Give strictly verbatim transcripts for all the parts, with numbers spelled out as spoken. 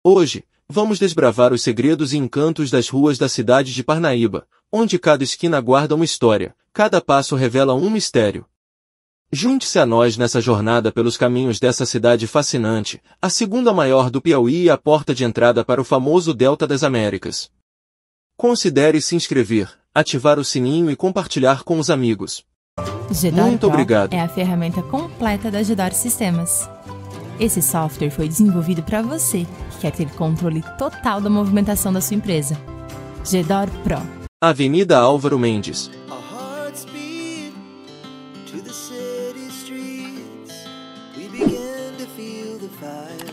Hoje, vamos desbravar os segredos e encantos das ruas da cidade de Parnaíba, onde cada esquina guarda uma história, cada passo revela um mistério. Junte-se a nós nessa jornada pelos caminhos dessa cidade fascinante, a segunda maior do Piauí e a porta de entrada para o famoso Delta das Américas. Considere se inscrever, ativar o sininho e compartilhar com os amigos. Gedor Muito Pro obrigado. é a ferramenta completa da Gedor Sistemas. Esse software foi desenvolvido para você que quer ter controle total da movimentação da sua empresa. Gedor Pro. Avenida Álvaro Mendes. Our hearts beat to the city streets. We begin to feel the fire.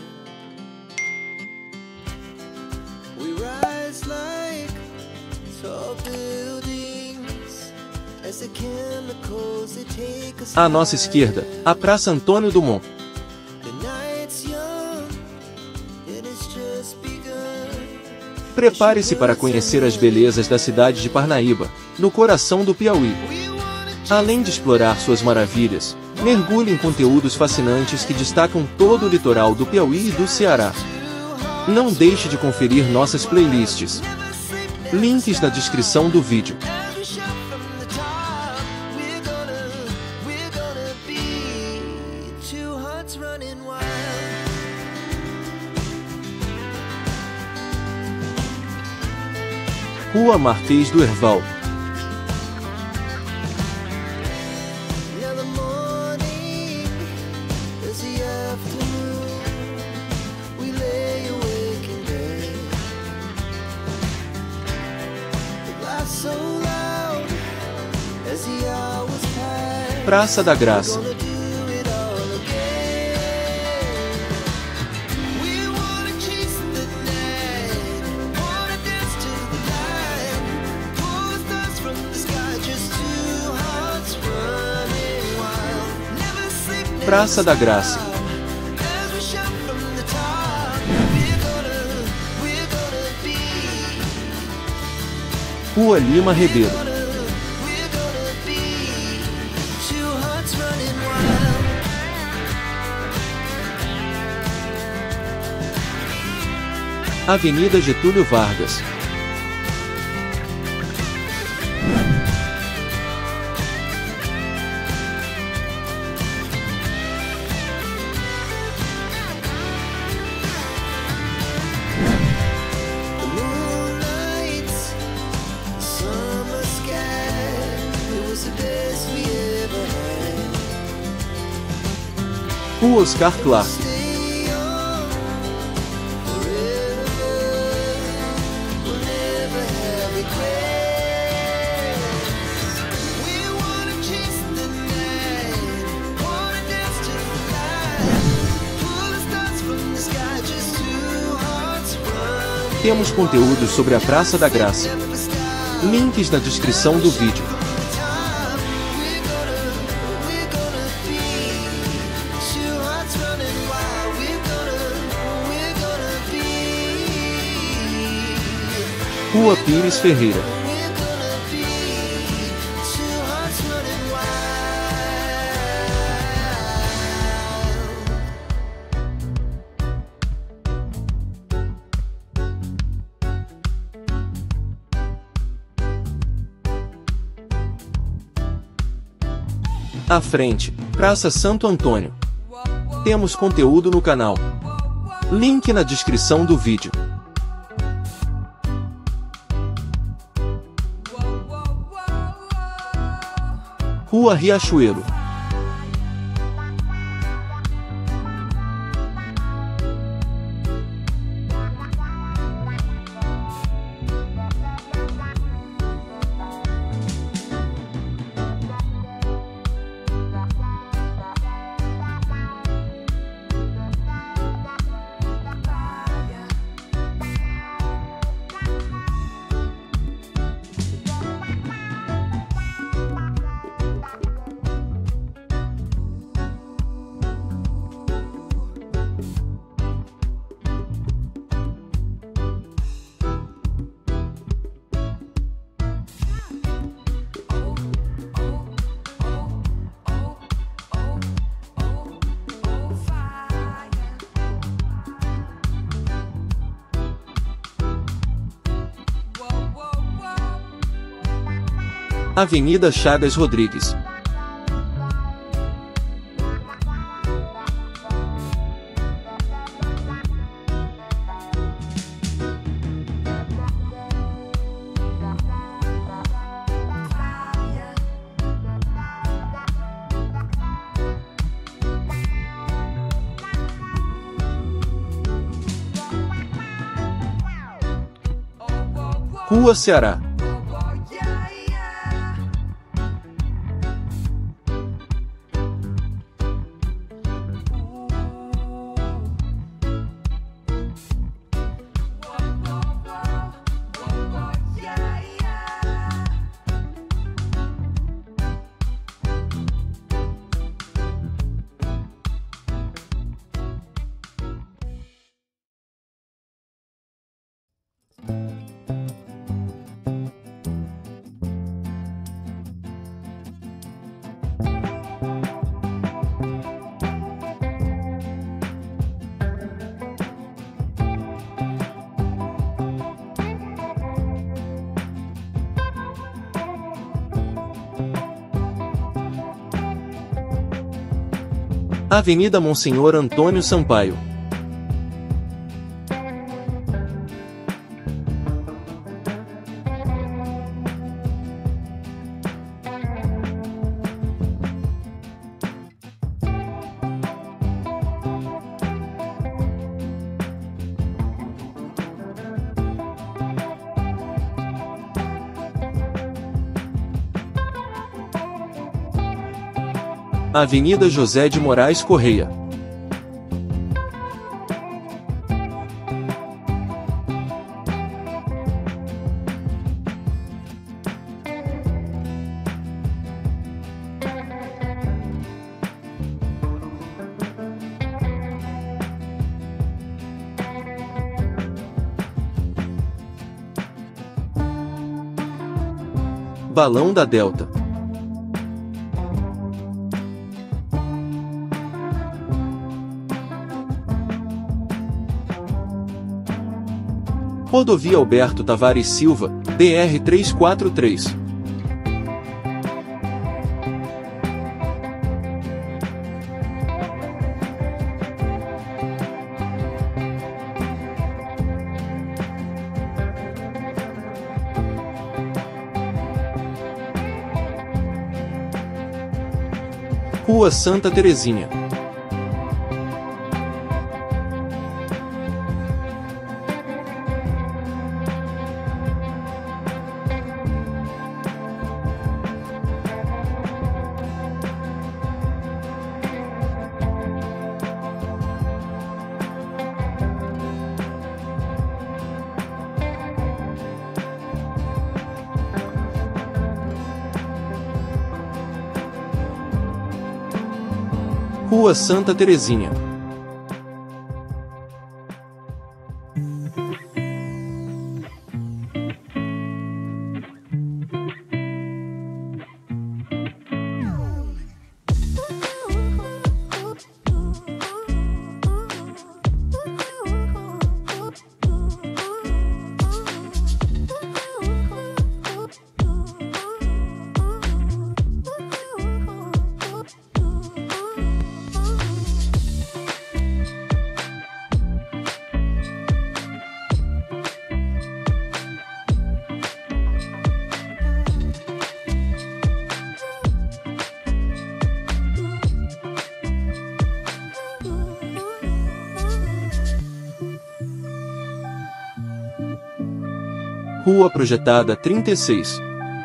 We rise like tall buildings as the chemicals they take us. À nossa esquerda, a Praça Antônio Dumont. The night's young and it's just begun. Prepare-se para conhecer as belezas da cidade de Parnaíba, no coração do Piauí. Além de explorar suas maravilhas, mergulhe em conteúdos fascinantes que destacam todo o litoral do Piauí e do Ceará. Não deixe de conferir nossas playlists. Links na descrição do vídeo. Rua Marquês do Herval. Praça da Graça. Praça da Graça. Rua Lima Ribeiro. Avenida Getúlio Vargas. Rua Oscar Clark. Temos conteúdos sobre a Praça da Graça. Links na descrição do vídeo. Rua Pires Ferreira. À frente, Praça Santo Antônio. Temos conteúdo no canal. Link na descrição do vídeo. Rua Riachuelo. Avenida Chagas Rodrigues. Rua Ceará. Avenida Monsenhor Antônio Sampaio. Avenida José de Moraes Correia. Balão da Delta. Rodovia Alberto Tavares Silva, D R trezentos e quarenta e três. Rua Santa Terezinha. Rua Santa Terezinha. Rua Projetada trinta e seis.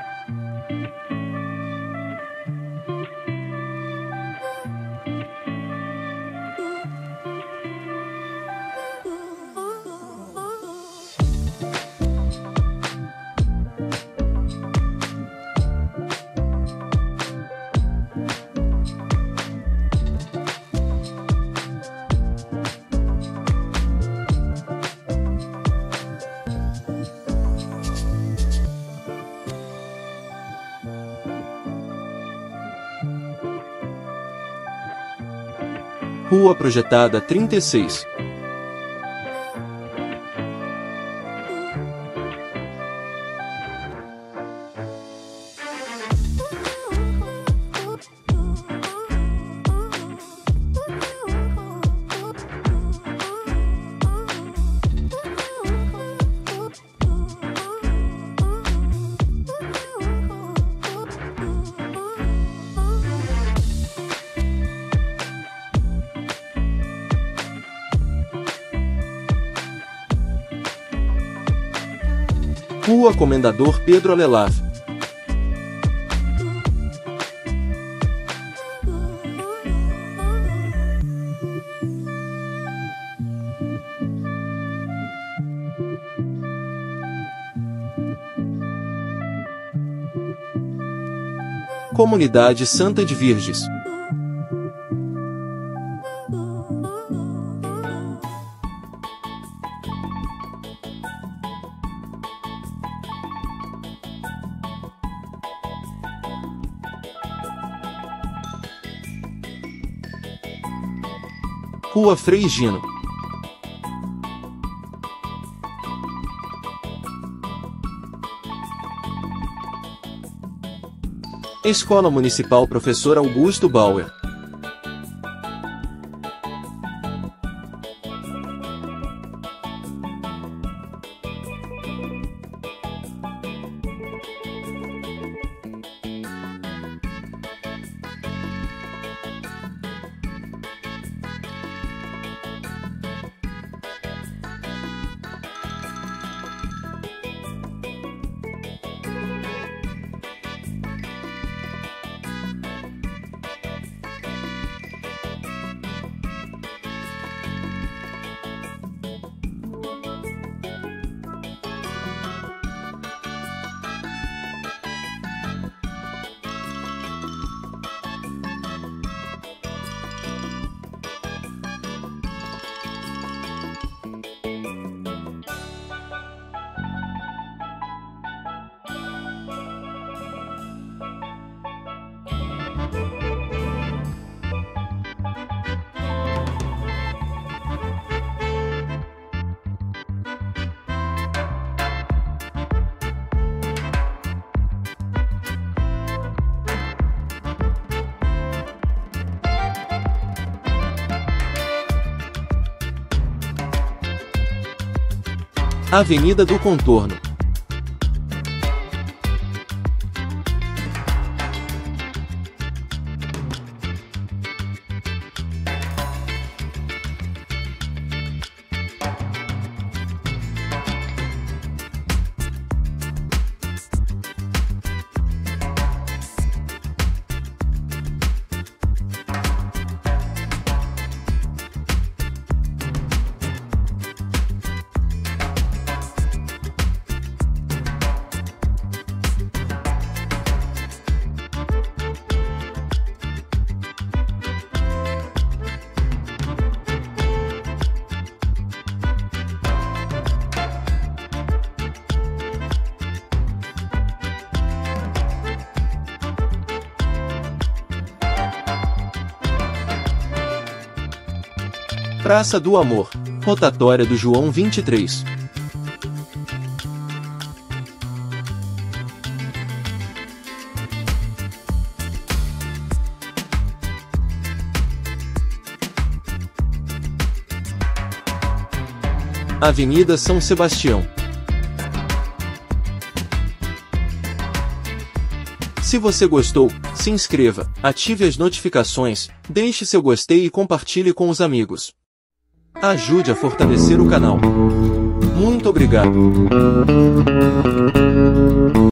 Rua Projetada trinta e seis. Rua Comendador Pedro Alelaf. Comunidade Santa de Virges. Rua Frei Gino. Escola Municipal Professor Augusto Bauer. Avenida do Contorno. Praça do Amor, rotatória do João vinte e três. Avenida São Sebastião. Se você gostou, se inscreva, ative as notificações, deixe seu gostei e compartilhe com os amigos. Ajude a fortalecer o canal. Muito obrigado.